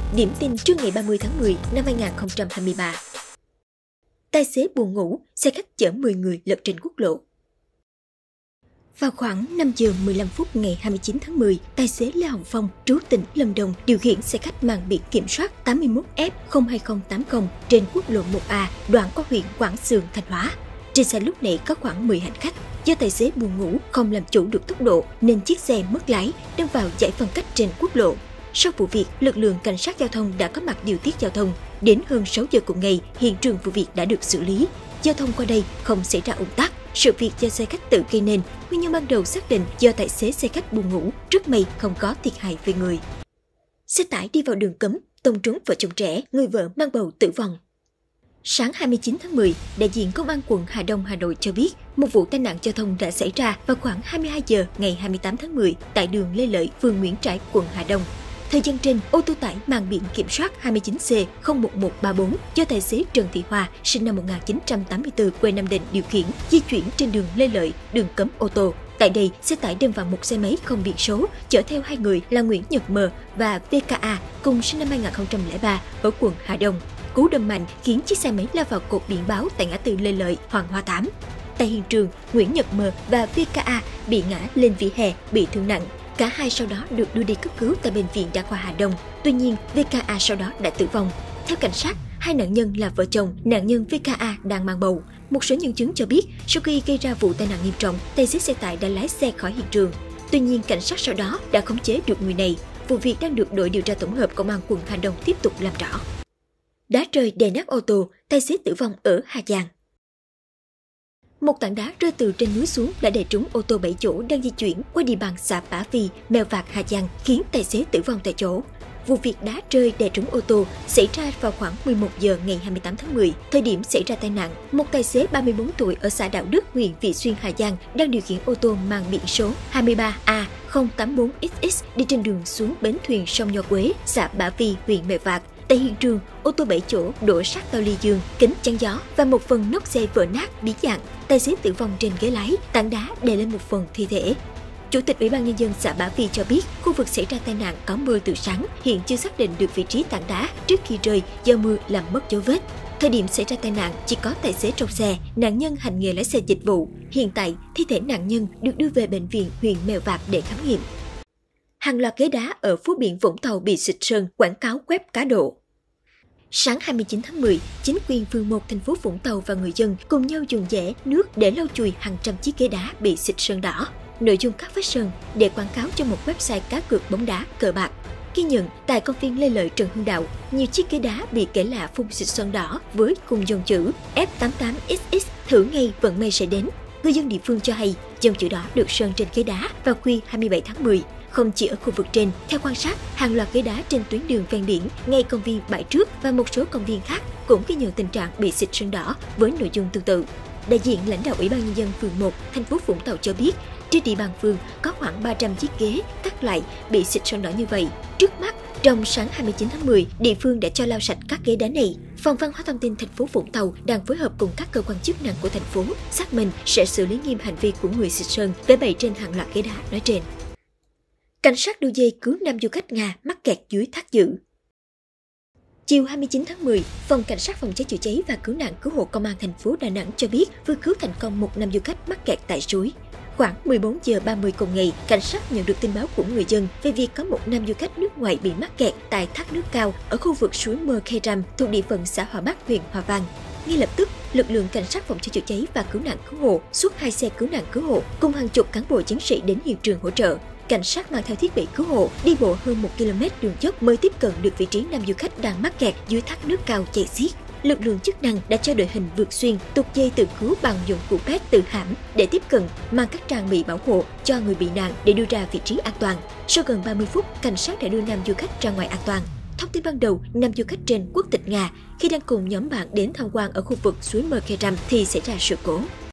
Điểm tin trưa ngày 30 tháng 10 năm 2023. Tài xế buồn ngủ, xe khách chở 10 người lật trên quốc lộ. Vào khoảng 5 giờ 15 phút ngày 29 tháng 10, tài xế Lê Hồng Phong, trú tỉnh Lâm Đồng, điều khiển xe khách mang biển kiểm soát 81F02080 trên quốc lộ 1A, đoạn qua huyện Quảng Xương, Thanh Hóa. Trên xe lúc này có khoảng 10 hành khách. Do tài xế buồn ngủ, không làm chủ được tốc độ nên chiếc xe mất lái, đâm vào dải phân cách trên quốc lộ. Sau vụ việc, lực lượng cảnh sát giao thông đã có mặt điều tiết giao thông. Đến hơn 6 giờ cùng ngày, hiện trường vụ việc đã được xử lý. Giao thông qua đây không xảy ra ùn tắc. Sự việc do xe khách tự gây nên, nguyên nhân ban đầu xác định do tài xế xe khách buồn ngủ, rất may không có thiệt hại về người. Xe tải đi vào đường cấm, tông trúng vợ chồng trẻ, người vợ mang bầu tử vong. Sáng 29 tháng 10, đại diện Công an quận Hà Đông, Hà Nội cho biết một vụ tai nạn giao thông đã xảy ra vào khoảng 22 giờ ngày 28 tháng 10 tại đường Lê Lợi, phường Nguyễn Trãi, quận Hà Đông. Thời gian trên, ô tô tải mang biển kiểm soát 29C01134 do tài xế Trần Thị Hoa, sinh năm 1984, quê Nam Định điều khiển, di chuyển trên đường Lê Lợi, đường cấm ô tô. Tại đây, xe tải đâm vào một xe máy không biển số, chở theo hai người là Nguyễn Nhật M và VKA, cùng sinh năm 2003 ở quận Hà Đông. Cú đâm mạnh khiến chiếc xe máy lao vào cột biển báo tại ngã tư Lê Lợi, Hoàng Hoa Thám. Tại hiện trường, Nguyễn Nhật M và VKA bị ngã lên vỉa hè, bị thương nặng. Cả hai sau đó được đưa đi cấp cứu tại bệnh viện Đa khoa Hà Đông. Tuy nhiên, VKA sau đó đã tử vong. Theo cảnh sát, hai nạn nhân là vợ chồng, nạn nhân VKA đang mang bầu. Một số nhân chứng cho biết, sau khi gây ra vụ tai nạn nghiêm trọng, tài xế xe tải đã lái xe khỏi hiện trường. Tuy nhiên, cảnh sát sau đó đã khống chế được người này. Vụ việc đang được đội điều tra tổng hợp Công an quận Hà Đông tiếp tục làm rõ. Đá rơi đè nát ô tô, tài xế tử vong ở Hà Giang. Một tảng đá rơi từ trên núi xuống đã đè trúng ô tô 7 chỗ đang di chuyển qua địa bàn xã Bả Vi, Mèo Vạc, Hà Giang, khiến tài xế tử vong tại chỗ. Vụ việc đá rơi đè trúng ô tô xảy ra vào khoảng 11 giờ ngày 28 tháng 10. Thời điểm xảy ra tai nạn, một tài xế 34 tuổi ở xã Đạo Đức, huyện Vị Xuyên, Hà Giang đang điều khiển ô tô mang biển số 23A084XX đi trên đường xuống bến thuyền sông Nho Quế, xã Bả Vi, huyện Mèo Vạc. Tại hiện trường, ô tô 7 chỗ đổ sát tàu ly dương, kính chắn gió và một phần nóc xe vỡ nát biến dạng. Tài xế tử vong trên ghế lái, tảng đá đè lên một phần thi thể. Chủ tịch Ủy ban Nhân dân xã Bả Vi cho biết, khu vực xảy ra tai nạn có mưa từ sáng, hiện chưa xác định được vị trí tảng đá trước khi rơi do mưa làm mất dấu vết. Thời điểm xảy ra tai nạn, chỉ có tài xế trong xe, nạn nhân hành nghề lái xe dịch vụ. Hiện tại, thi thể nạn nhân được đưa về bệnh viện huyện Mèo Vạc để khám nghiệm. Hàng loạt ghế đá ở phố biển Vũng Tàu bị xịt sơn quảng cáo web cá độ. Sáng 29 tháng 10, chính quyền phường 1 thành phố Vũng Tàu và người dân cùng nhau dùng giẻ, nước để lau chùi hàng trăm chiếc ghế đá bị xịt sơn đỏ. Nội dung các vết sơn để quảng cáo cho một website cá cược bóng đá cờ bạc. Ghi nhận tại công viên Lê Lợi, Trần Hưng Đạo, nhiều chiếc ghế đá bị kẻ lạ phun xịt sơn đỏ với cùng dòng chữ F88XX thử ngay vận may sẽ đến. Người dân địa phương cho hay dòng chữ đó được sơn trên ghế đá vào khuya 27 tháng 10. Không chỉ ở khu vực trên, theo quan sát, hàng loạt ghế đá trên tuyến đường ven biển, ngay công viên Bãi Trước và một số công viên khác cũng ghi nhận tình trạng bị xịt sơn đỏ với nội dung tương tự. Đại diện lãnh đạo Ủy ban Nhân dân phường 1, thành phố Vũng Tàu cho biết, trên địa bàn phường có khoảng 300 chiếc ghế các loại bị xịt sơn đỏ như vậy. Trước mắt, trong sáng 29 tháng 10, địa phương đã cho lau sạch các ghế đá này. Phòng Văn hóa Thông tin thành phố Vũng Tàu đang phối hợp cùng các cơ quan chức năng của thành phố xác minh sẽ xử lý nghiêm hành vi của người xịt sơn để bày trên hàng loạt ghế đá nói trên. Cảnh sát đu dây cứu 5 du khách Nga mắc kẹt dưới thác dự. Chiều 29 tháng 10, Phòng Cảnh sát Phòng cháy chữa cháy và Cứu nạn Cứu hộ Công an thành phố Đà Nẵng cho biết vừa cứu thành công một nam du khách mắc kẹt tại suối. Khoảng 14 giờ 30 cùng ngày, cảnh sát nhận được tin báo của người dân về việc có một nam du khách nước ngoài bị mắc kẹt tại thác nước cao ở khu vực suối Mơ Khe Ram thuộc địa phận xã Hòa Bắc, huyện Hòa Vang. Ngay lập tức, lực lượng cảnh sát phòng cháy chữa cháy và cứu nạn cứu hộ xuất 2 xe cứu nạn cứu hộ cùng hàng chục cán bộ chiến sĩ đến hiện trường hỗ trợ. Cảnh sát mang theo thiết bị cứu hộ đi bộ hơn 1 km đường dốc mới tiếp cận được vị trí nam du khách đang mắc kẹt dưới thác nước cao chảy xiết. Lực lượng chức năng đã cho đội hình vượt xuyên tuột dây tự cứu bằng dụng cụ pet tự hãm để tiếp cận, mang các trang bị bảo hộ cho người bị nạn để đưa ra vị trí an toàn. Sau gần 30 phút, cảnh sát đã đưa nam du khách ra ngoài an toàn. Thông tin ban đầu, nam du khách trên quốc tịch Nga khi đang cùng nhóm bạn đến tham quan ở khu vực suối Mơ Khe Ram thì xảy ra sự cố.